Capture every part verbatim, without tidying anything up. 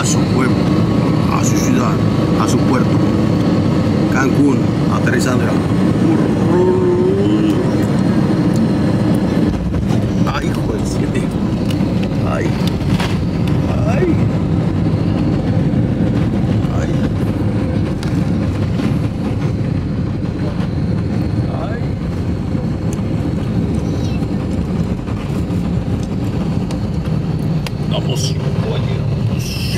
a su pueblo, a su ciudad, a su puerto. Cancún, aterrizando ya. Ay, hijo del cielo. Ay. Ay. Ay. Ay. Vamos, oye, vamos.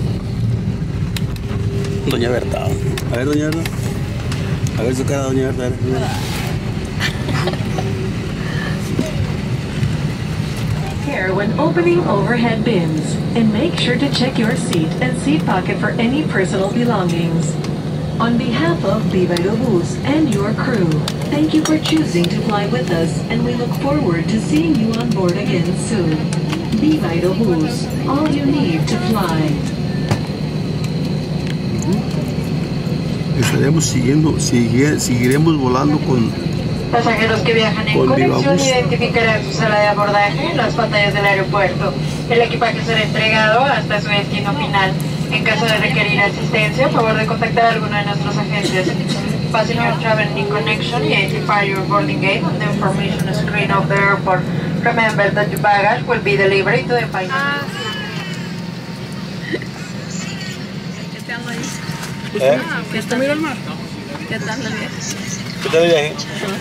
Doña Berta. A ver, doña Berta. A ver su cara, doña Berta. A ver, doña Berta. Care when opening overhead bins, and make sure to check your seat and seat pocket for any personal belongings. On behalf of Viva Aerobus and your crew, thank you for choosing to fly with us, and we look forward to seeing you on board again soon. Viva Aerobus, all you need to fly. Estaremos siguiendo, sigue, seguiremos volando con Pasajeros que viajan en con conexión Vivabus. identificarán su sala de abordaje en las pantallas del aeropuerto. El equipaje será entregado hasta su destino final. En caso de requerir asistencia, por favor de contactar a alguno de nuestros agentes. Passenger traveling in connection, identify your boarding gate on the information screen of the airport. Remember that your baggage will be delivered to the final. Ah, ¿qué tal ahí? ¿Eh? Ah, ¿qué tal el mar? ¿Qué tal la viaje? ¿Qué tal el viaje?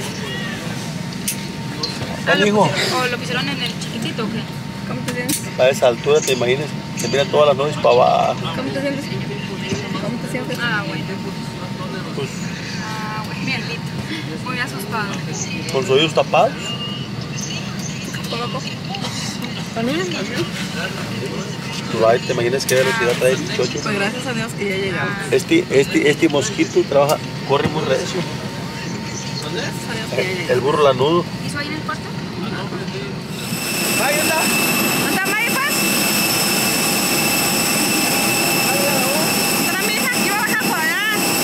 Ah, ¿Qué dijo? ¿O lo pusieron en el chiquitito o qué? ¿Cómo te sientes? A esa altura, te imaginas, se miran todas las nubes para abajo. ¿Cómo te sientes? ¿Cómo te sientes? Ah, bueno. Pues, Ah, bueno, bien, lindo. Muy asustado. con sus oídos tapados. ¿Poco? ¿También? Pues, ahí te imaginas qué velocidad trae el dieciocho. Pues gracias a Dios que ya llegamos. Este, este, este mosquito trabaja, corre muy recio. Gracias a Dios que ya llegamos. El burro lanudo. ¿Hizo ahí en el cuarto? Ahí está. ¿Dónde está Maypas? ¿Dónde está mi hija? Yo voy a bajar por allá.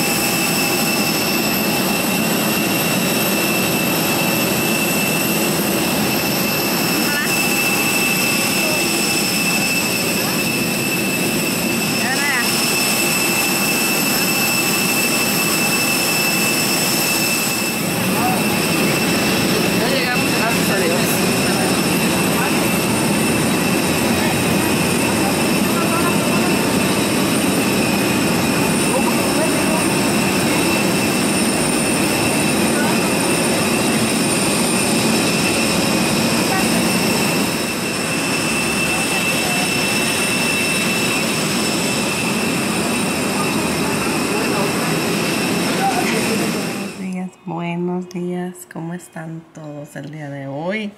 Ya llegamos, gracias a Dios. Buenos días, buenos días, ¿cómo están todos el día de hoy?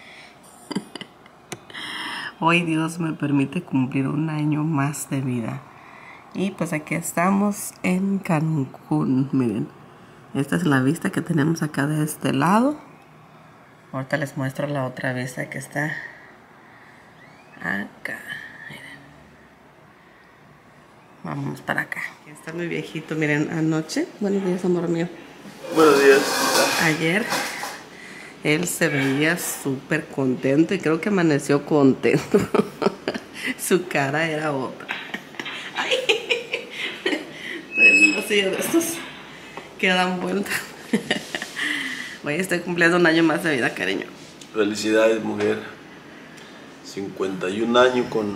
Hoy Dios me permite cumplir un año más de vida. Y pues aquí estamos en Cancún, miren. Esta es la vista que tenemos acá de este lado. Ahorita les muestro la otra vista que está acá. Miren. Vámonos para acá. Aquí está mi viejito, miren, anoche. Buenos días, amor mío. Buenos días. Ayer él se veía súper contento y creo que amaneció contento. Su cara era otra. Ay. No sé, de estos que dan vuelta. Hoy estoy cumpliendo un año más de vida, cariño. Felicidades, mujer. cincuenta y un años con...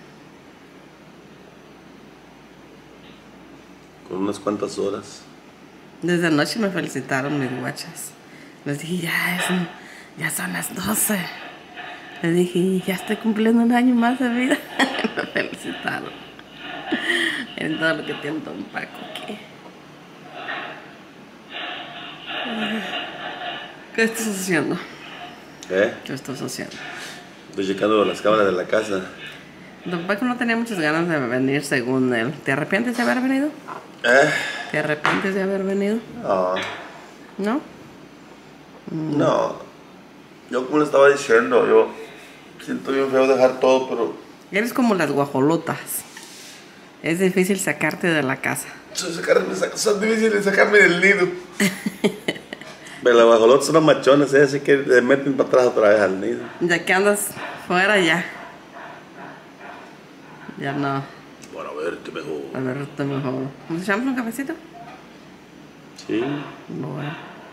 con unas cuantas horas. Desde anoche me felicitaron mis guachas. Les dije, ya, es, ya son las doce. Les dije, ya estoy cumpliendo un año más de vida. Me felicitaron. Miren todo lo que tiene Don Paco aquí. ¿Qué estás haciendo? ¿Eh? ¿Qué estás haciendo? Estoy checando las cámaras de la casa. Don Paco no tenía muchas ganas de venir según él. ¿Te arrepientes de haber venido? ¿Eh? ¿Te arrepientes de haber venido? No. ¿No? No. Yo como le estaba diciendo, yo siento bien feo dejar todo, pero... Eres como las guajolotas. Es difícil sacarte de la casa. Sacarme, son difíciles sacarme del nido. Pero las guajolotas son machones, ¿eh? Así que le meten para atrás otra vez al nido. Ya que andas fuera ya. Ya no. para verte mejor. Para verte mejor. ¿Nos echamos un cafecito? Sí. Bueno.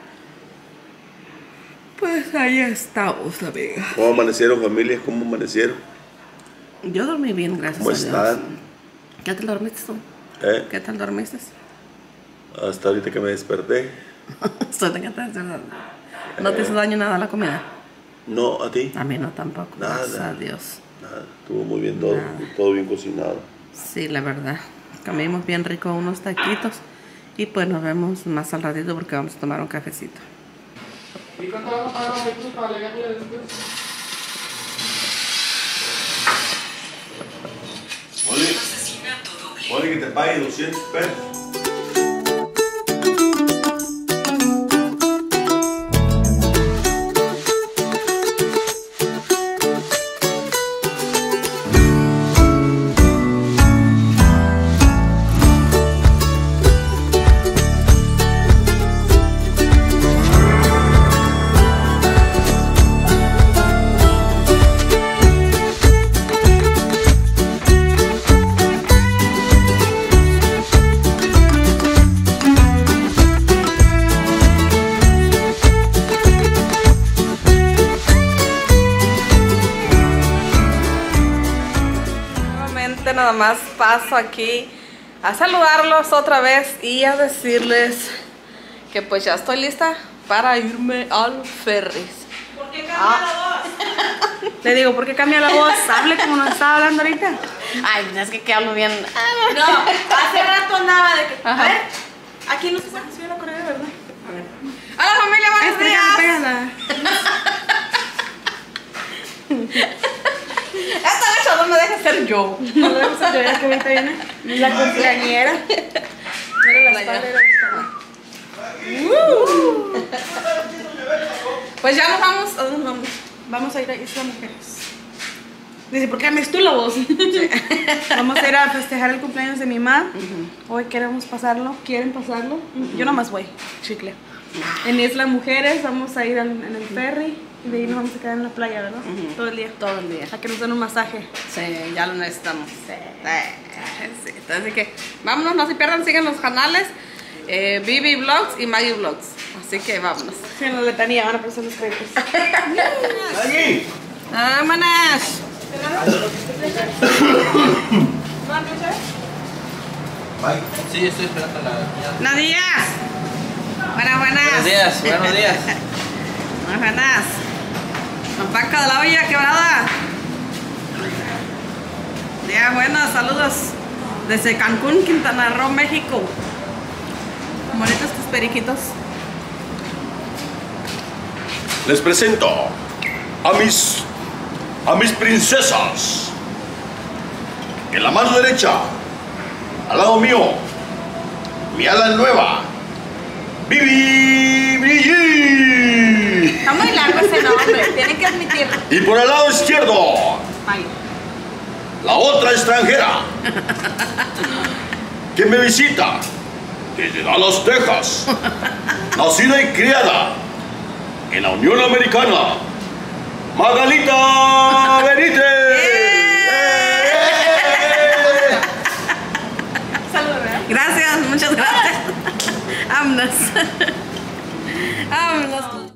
Pues ahí estamos, amiga. ¿Cómo amanecieron, familia? ¿Cómo amanecieron? Yo dormí bien, gracias ¿Cómo a Dios. están? ¿Qué tal dormiste tú? ¿Eh? ¿Qué tal dormiste? Hasta ahorita que me desperté. Suena que te hace daño. ¿No te hizo daño nada la comida? No, ¿a ti? A mí no tampoco, Nada. gracias a Dios. Nada, estuvo muy bien todo, Nada. todo bien cocinado. Sí, la verdad. Comimos bien rico unos taquitos. Y pues nos vemos más al ratito porque vamos a tomar un cafecito. ¿Y cuánto vamos a pagar los vehículos para alegarle después? Oye, oye, que te pague doscientos pesos. Nada más paso aquí a saludarlos otra vez y a decirles que pues ya estoy lista para irme al ferry. ¿Por qué cambia ah. la voz? Le digo, ¿por qué cambia la voz? Hable como nos estaba hablando ahorita. Ay, es que, que hablo bien. No, hace rato andaba de que. Ajá. A ver, aquí no se puede subir la correa, ¿verdad? A ver. Hola familia, buenos Ay, días. Pégala, Esta gacha no me deja ser yo. No me deja ser yo, ya que ahorita viene la cumpleañera. Mira la espalda y uh. Pues ya nos vamos. ¿A dónde nos vamos? Vamos a ir a Isla Mujeres. Dice, ¿por qué cambias tú la voz? Sí. Vamos a ir a festejar el cumpleaños de mi mamá. Uh-huh. Hoy queremos pasarlo. ¿Quieren pasarlo? Uh-huh. Yo nomás voy, chicle. Uh-huh. En Isla Mujeres vamos a ir al, en el ferry. Y de ahí nos vamos a quedar en la playa, ¿verdad? Uh-huh. Todo el día. Todo el día. A que nos den un masaje. Sí, ya lo necesitamos. Sí. Sí. Entonces, que vámonos, no se pierdan, sigan los canales eh, Vivi Vlogs y Maggie Vlogs. Así que vámonos. Sí, en la letanía van a aparecer los créditos. ¡Maggie! ¡Vámonos! Sí, estoy esperando la... ¡Nadia! Buenas, buenas. Buenos días, buenos días. Buenas, buenas. Paca de la olla quebrada. Ya, buenas, saludos desde Cancún, Quintana Roo, México. Bonitos tus periquitos. Les presento a mis, a mis princesas. En la mano derecha, al lado mío, mi ala nueva, Vivi Brigitte. Está muy largo ese nombre, tienen que admitirlo. Y por el lado izquierdo, Ay. la otra extranjera que me visita desde Dallas, Texas, nacida y criada en la Unión Americana, Magalita Benítez. Saludos, ¿verdad? Gracias, muchas gracias. Vámonos. Vámonos.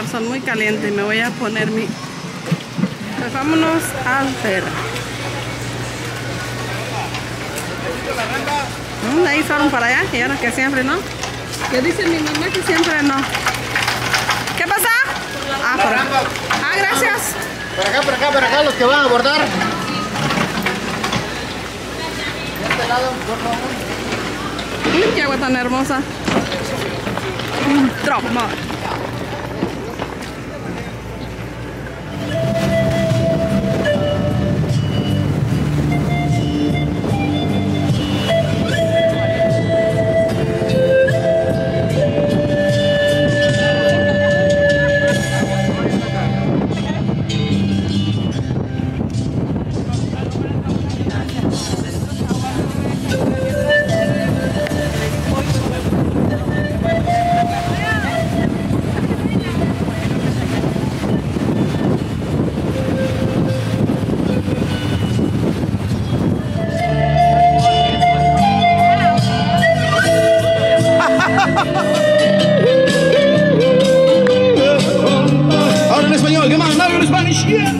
el sol muy caliente y me voy a poner mi... Pues vámonos al Fer. ¿Dónde ahí fueron para allá? Y ahora que siempre no. Que dice mi mamá que siempre no. ¿Qué pasa? Ah, por acá. Ah, gracias. Por acá, por acá, por acá, los que van a abordar. De este lado, por favor. Uy, qué agua tan hermosa. Un drop more. Ahora en español, come on, now you're in Spanish, yeah.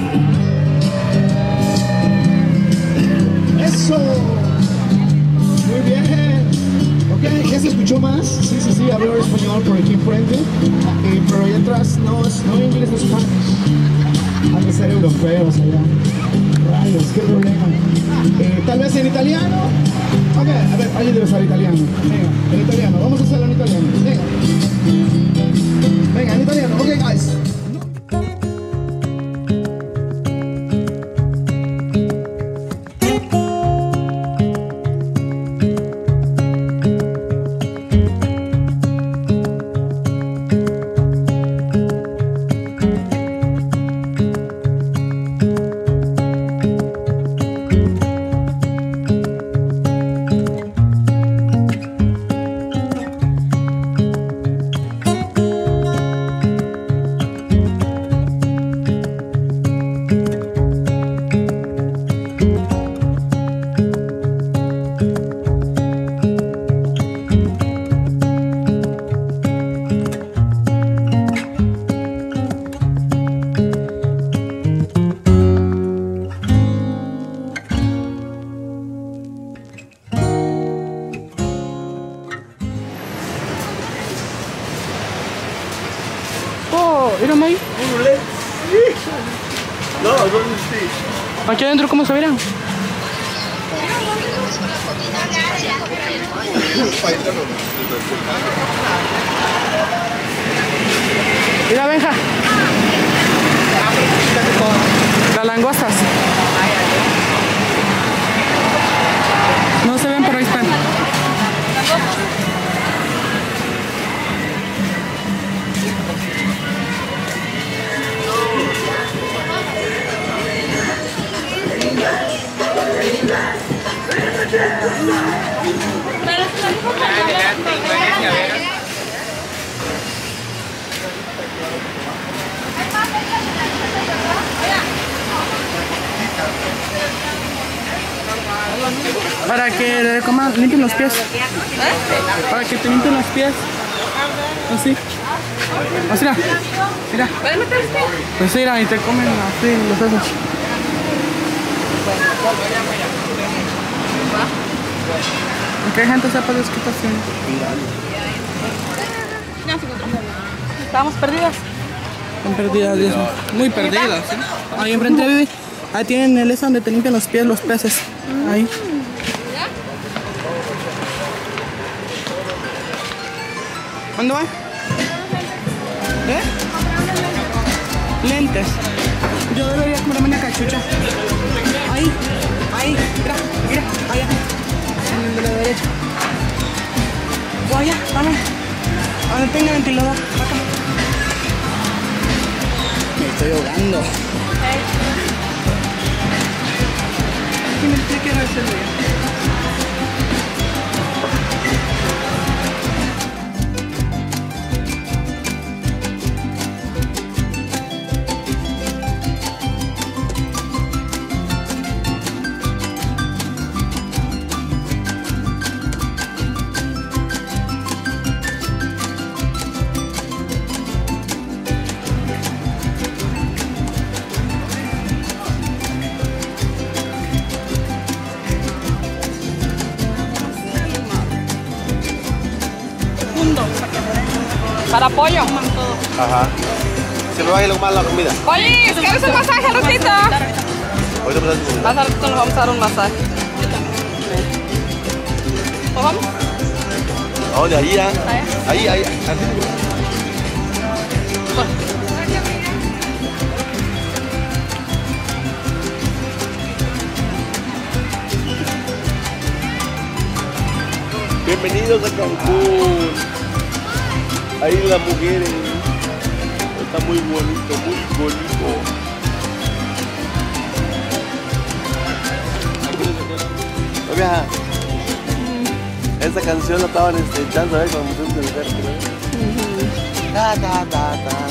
Eso. Muy bien. Ok, ¿ya se escuchó más? Sí, sí, sí, hablo español por aquí enfrente. Eh, pero allá atrás no es no inglés, no es Spanish. Han de ser europeos allá. Rayos, qué problema. Eh, Tal vez en italiano. Ok, a ver, alguien debe saber italiano. Venga, en italiano, vamos a hacerlo en italiano. Venga. Venga, en italiano, ok, guys. ¿Vieron ahí? No, ¿dónde está? Aquí adentro, ¿cómo se verán? Mira, Benja. Las langostas. No se ven, pero ahí están. Para que le coman, limpien los pies. Para que te limpien los pies. Así. Así, mira. Mira. Pues mira, y te comen así los dedos. Aunque hay gente sepa Dios qué está haciendo. Estamos perdidas. Están perdidas, Dios. Muy perdidas, ¿sí? Ahí enfrente, Vivi. Ahí tienen el eso donde te limpian los pies los peces. Ahí. ¿Cuándo va? ¿Eh? Lentes. Yo debería comprarme una cachucha. Ahí, ahí, mira, mira, allá. En el de la derecha. O allá, dame. Donde tenga ventilador. Acá. Me estoy ahogando. Aquí me explique no es el día. Para pollo. Ajá. Se me va a ir lo más la comida. Oye, ¿quieres un masaje al ratito? Ahorita me das un Más al ratito nos vamos a dar un masaje. ¿Pues vamos? ¿A dónde? Ahí, ¿ah? Ahí, ahí. ahí. Bienvenidos a Cancún. Ahí las mujeres. Está muy bonito, muy bonito. Oiga, esa canción la estaban este, echando ahí cuando fuimos del cerco, ¿no? Da, da, da, da, da.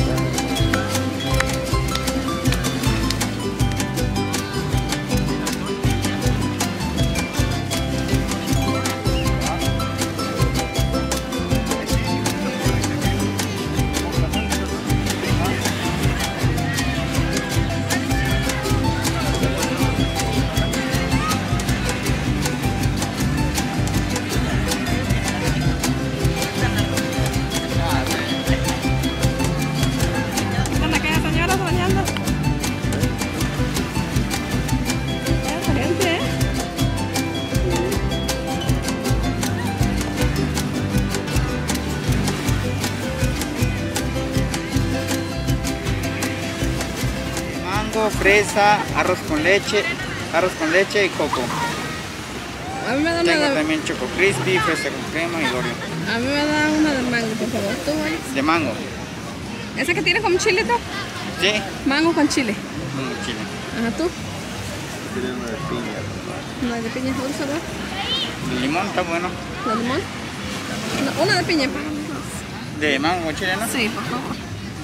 Fresa, arroz con leche, arroz con leche y coco. A mí me da una Tengo de... también choco crispy, fresa con crema y Oreo. A mí me da una de mango, por favor. ¿Tú, Alex? De mango. ¿Esa que tiene como chilito? Sí. Mango con chile. Mango chile. Ajá, ¿tú? Tienen una de piña. Una de piña, ¿dulce, sabor? El limón está bueno. ¿La limón? No, una de piña. De mango con chile, ¿no? Sí, por favor.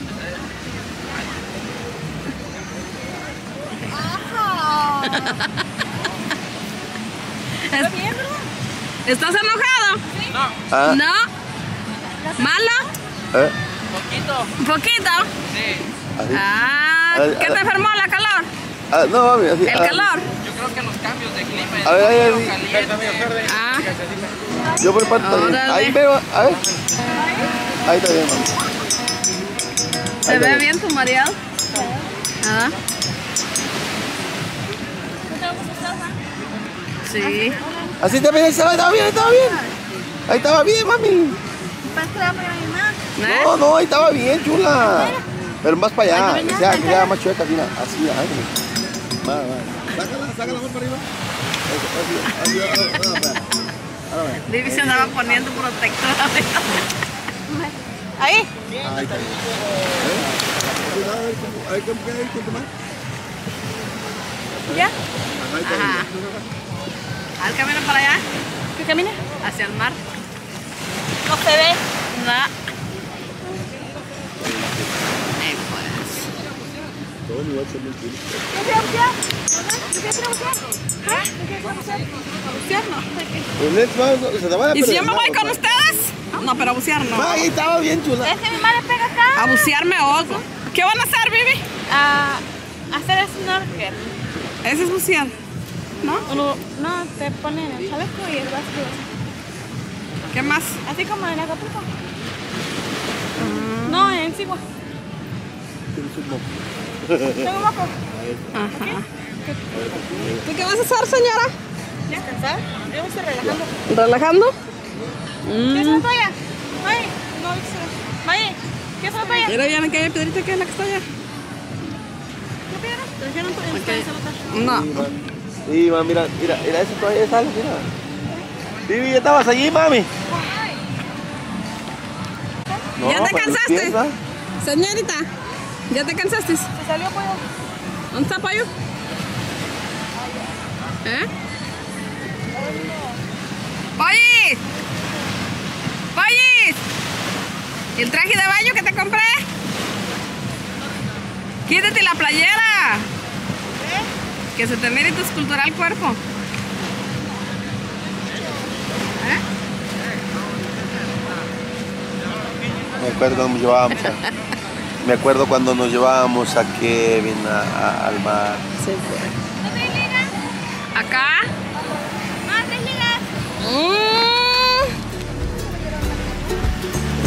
¿Estás enojado? ¿Ah? ¿No? ¿Malo? ¿Eh? ¿Un poquito? ¿Así? Ah, A ver, ¿qué a te ver. enfermó la calor? Ah, no, mami, así. ¿El ah, calor? A ver, ahí, ahí. Ah, Yo por parte de Órale. ahí veo, a ver. Ahí está bien, mami. ¿se Ahí ve está bien tu mareado? Ah. Sí. Así está bien, ahí estaba, estaba bien, ahí estaba bien. Ahí estaba bien, mami. ¿Eh? No, no, ahí estaba bien, chula. Pero más para allá, que sea, que sea más chueca, así, así, ahí. Va, va. Sácala, sácala más para arriba. Eso, así, así, así, así. Vivi se andaba poniendo protector. Ahí. Ahí está. ¿Eh? A ver, ¿cómo queda ahí con tu mano? ¿Ya? Ahí está. Ajá. ¿Al camino para allá? ¿Qué camina? Hacia el mar. No se ve. No. Ahí pues. Todo mi WhatsApp es muy cool. ¿No quieres bucear? ¿No quieres bucear? ¿Ah? ¿No quieres bucear? ¿Bucear no? Pues let's go, se te van a ¿Y si yo me perder, voy con ¿no? ustedes? No, pero a bucear no. Ahí estaba bien, chula. Es que mi madre pega acá. A bucear me oso. ¿Qué van a hacer, Vivi? A hacer snorkel. Ese es bucear. ¿No? Uno, no, te ponen el chaleco y el vasco. ¿Qué más? Así como en Acapulco. No, en Sigua. Tengo moco. Ajá. ¿Tú qué vas a hacer, señora? ¿Ya cansada? Yo me estoy relajando. ¿Relajando? ¿Quieres una toalla? Ay, no, dice. Maye, ¿quieres una toalla? Mira, ¿vieron que hay piedrita que es la que está allá? ¿Qué piedra? ¿Te dijeron toalla? No. Sí, mami, mira, mira, mira, eso todavía sale, mira. Vivi, ¿ya estabas allí, mami? No, ¿Ya te para cansaste? limpieza. Señorita, ¿ya te cansaste? Se salió pollo. ¿Dónde está pollo? ¿Eh? ¡Pollis! ¡Pollis! ¿Y el traje de baño que te compré? Quítate la playera. Que se te mire tu escultural cuerpo. ¿Eh? Me acuerdo cuando nos llevábamos a, me acuerdo cuando nos llevábamos a Kevin a, a, al mar. Sí, pues. ¿Acá? Más tres ligas. Mm.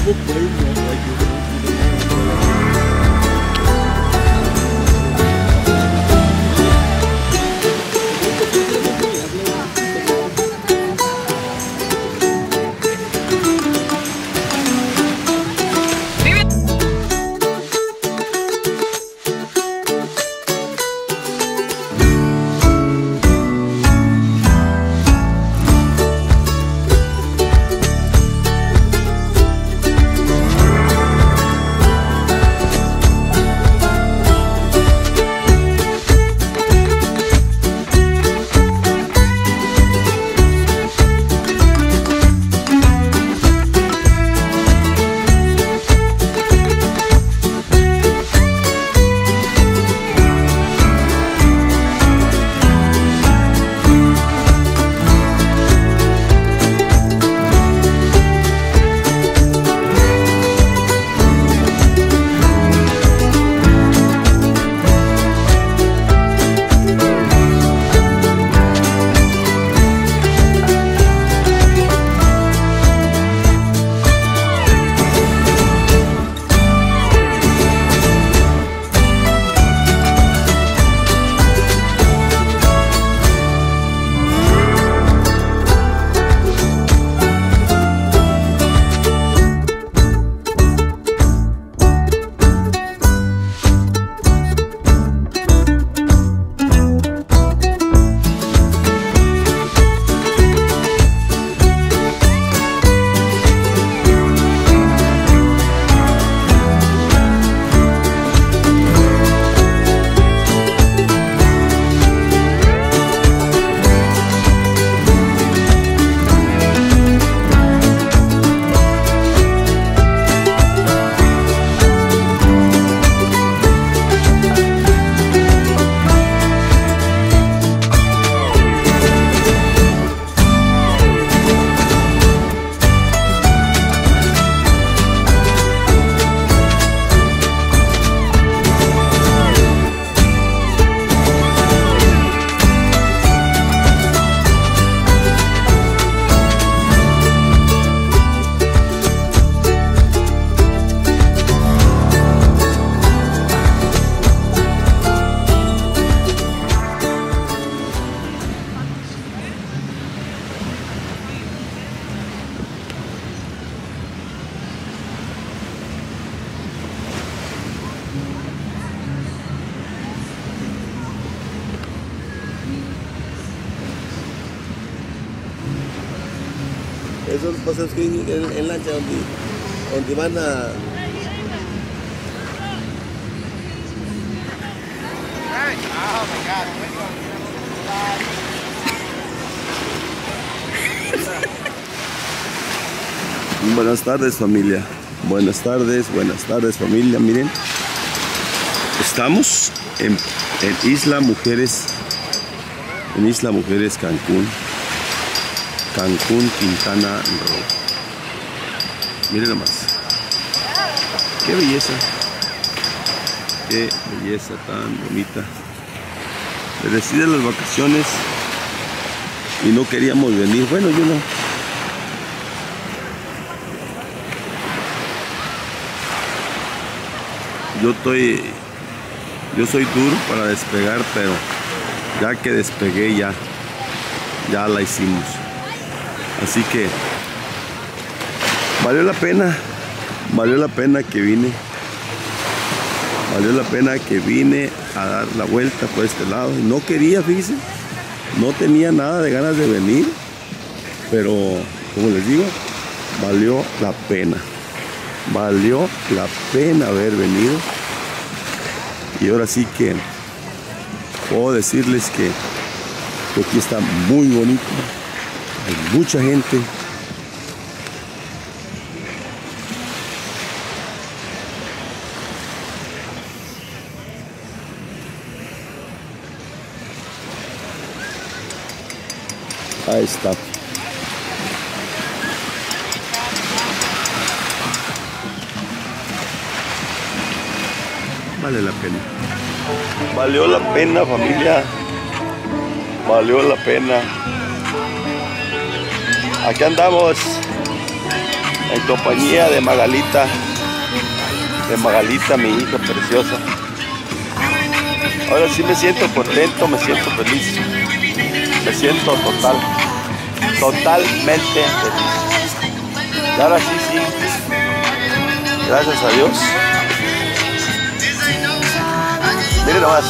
Esos paseos que en, en lancha donde, donde van a... Buenas tardes, familia. Buenas tardes, buenas tardes, familia. Miren, estamos en, en Isla Mujeres, en Isla Mujeres Cancún. Cancún, Quintana Roo. Miren nomás. Qué belleza. Qué belleza tan bonita. Me decidí las vacaciones y no queríamos venir. Bueno, yo no. Yo estoy, yo soy duro para despegar, pero ya que despegué ya, ya la hicimos. Así que valió la pena, valió la pena que vine, valió la pena que vine a dar la vuelta por este lado. No quería, fíjense, no tenía nada de ganas de venir, pero como les digo, valió la pena, valió la pena haber venido. Y ahora sí que puedo decirles que, que aquí está muy bonito. Hay mucha gente. Ahí está. Vale la pena. Valió la pena, familia. Valió la pena. Aquí andamos. en compañía de Magalita, de Magalita, mi hija preciosa. Ahora sí me siento contento, me siento feliz, me siento total, totalmente feliz. Y ahora sí, sí, gracias a Dios. Miren nomás.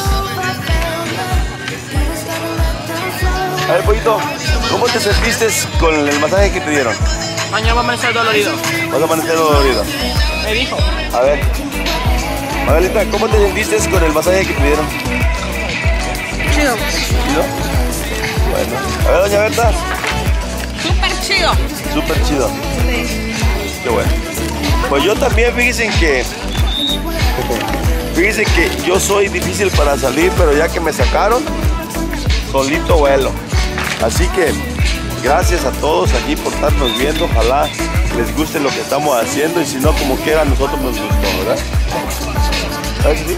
A ver, pollito, ¿cómo te sentiste con el masaje que te dieron? Mañana va a amanecer dolorido. ¿Vas a amanecer dolorido? Me dijo. A ver. Magalita, ¿cómo te sentiste con el masaje que te dieron? Chido. ¿Chido? Bueno. A ver, doña Berta. Súper chido. Súper chido. Qué bueno. Pues yo también, fíjense que... Fíjense que yo soy difícil para salir, pero ya que me sacaron, solito vuelo. Así que gracias a todos aquí por estarnos viendo. Ojalá les guste lo que estamos haciendo y si no, como quiera, a nosotros nos gustó, ¿verdad? ¿Sabes que sí?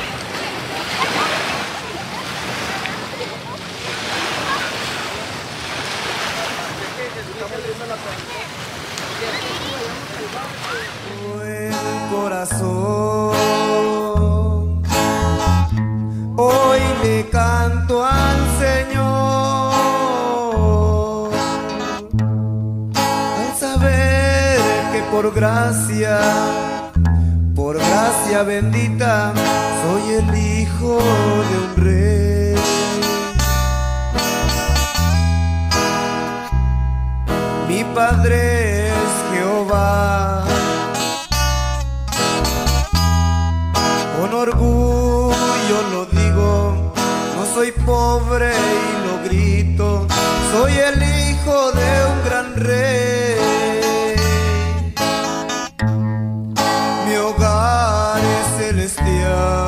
El corazón, hoy le canto al Señor, al saber que por gracia, por gracia bendita, soy el hijo de un rey. Mi padre es Jehová, con orgullo lo digo, no soy pobre y lo grito, soy el hijo de un gran rey. Mi hogar es celestial,